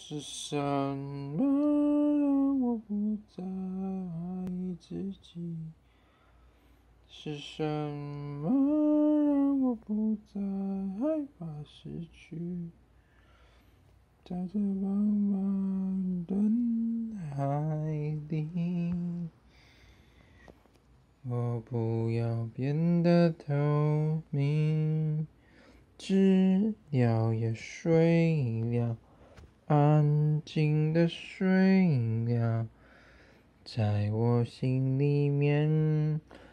是什么让我不再爱自己？是什么让我不再害怕失去？在这茫茫人海里，我不要变得透明，知了也睡了，安静的睡了，在我心里面